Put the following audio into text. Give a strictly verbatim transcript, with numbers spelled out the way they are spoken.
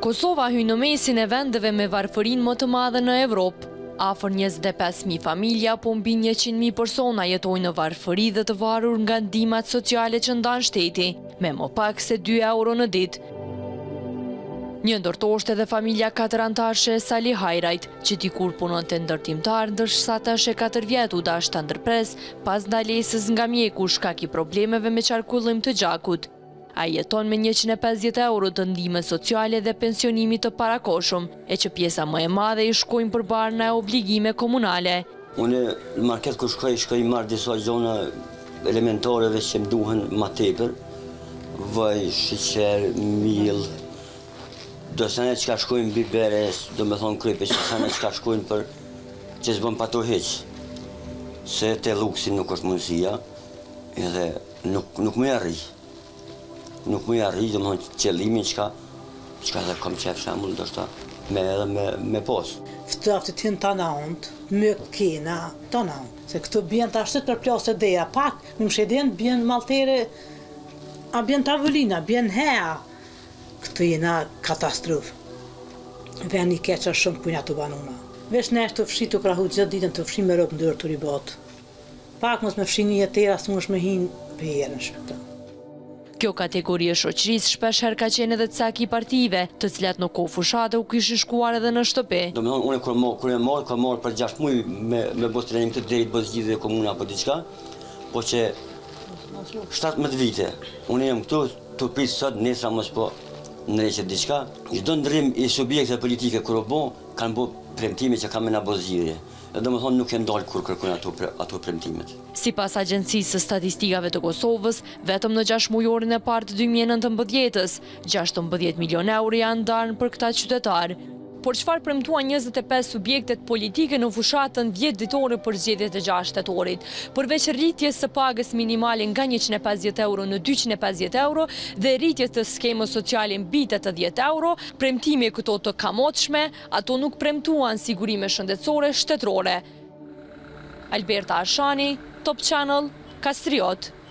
Kosova hyn në mesin e vendeve me varfërinë më të madhe në Evropë. Afër njëzet e pesë mijë familja, po mbi njëqind mijë persona jetojnë në varfëri dhe të varur nga ndihmat sociale që ndan shteti, me më pak se dy euro në ditë. Një ndërto është edhe familja katër antarësh e Sali Hajrajt, që dikur punonte ndërtimtar, ndërsa tash e katër vjet u dash ta ndërpres pas ndalesës nga mjeku shkak i problemeve me qarkullim të gjakut. A jeton me njëqind e pesëdhjetë euro të ndihmës sociale dhe pensionimit të parakoshëm, e që pjesa më e madhe i shkojnë përbarë në obligime komunale. Unë në market ku shkoj, shkoj marrë disa gjona elementareve që më duhen ma tepër, vaj, sheqer, miell, do sene që ka shkojnë biberes, do me thonë krype, që sene që ka shkojnë për që zbën pa to heq, se te luksi nuk është mundësia, edhe nuk, nuk më arri. Nuk më arri, do më thonë qëllimin që ka, që ka dhe kom qef shemull, do shta me edhe me, me pos. Ftaftit hin të naund, më kena të naund, se këtu bjen të ashtet për plasë të deja, pak, në mshedin bjen maltere, a bjen tavolina, bjen hea, këtu jena katastrofë. Ven i keqa shumë punja të banuna. Vesh nesh të fshi të krahu gjithë ditën të fshi me rëpë ndërë të ribatë. Pak mos me fshi një jetera, së më është me hinë për herë në shpëtë. Kjo kategori e shoqërisë shpesh herë ka qenë edhe cak i partive, të cilat në kohë fushate u kishin shkuar edhe në shtëpi. Do me thonë, unë kur më kur e marr, ka marr për gjashtë muaj me me bos trenim të deri të bos gjithë komuna apo diçka, po që shtatëmbëdhjetë vite. Unë jam këtu, të prit sot, nesër mos po ndreqet diçka. Çdo ndrim i subjekteve politike kur u bë, kanë bë premtime që kanë me na bos zgjidhje. Dhe më thonë nuk e ndalë kur kërkojnë ato, ato premtimet. Si pas Agjencisë së Statistikave të Kosovës, vetëm në gjashtë mujorin e parë të dy mijë e nëntëmbëdhjetës, gjashtëmbëdhjetë milion euro janë ndarë për këta qytetarë. Por çfarë premtuan njëzet e pesë subjektet politike në fushatën dhjetë ditore për zgjedhjet e gjashtë tetorit, përveç rritjes së pagës minimale nga njëqind e pesëdhjetë euro në dyqind e pesëdhjetë euro dhe rritjes të skemës sociale mbi tetëdhjetë euro, premtimi këto të kamotshme, ato nuk premtuan sigurime shëndetësore shtetërore. Alberta Ashani, Top Channel, Kastriot.